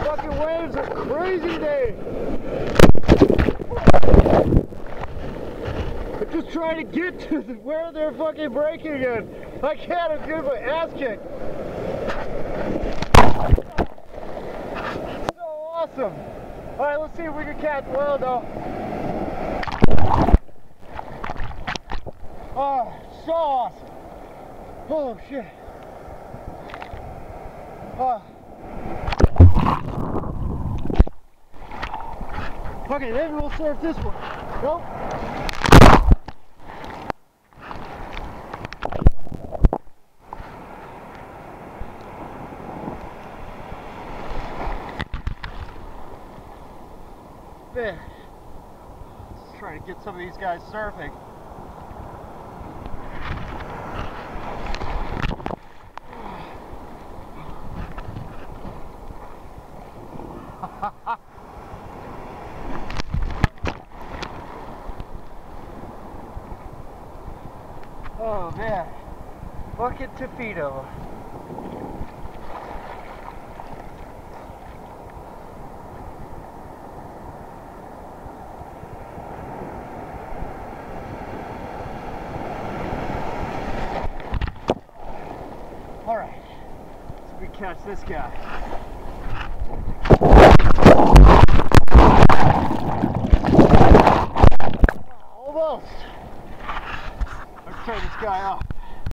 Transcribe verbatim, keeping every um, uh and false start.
fucking waves are crazy today. I'm just trying to get to the, where they're fucking breaking again. I can't, I'm getting my ass kicked. So awesome. Alright, let's see if we can catch well though. Oh, so awesome. Oh shit. Oh. Okay, maybe we'll surf this one. Nope. Man, let's try to get some of these guys surfing. Oh man, bucket to Fido. All right, let's see if we catch this guy.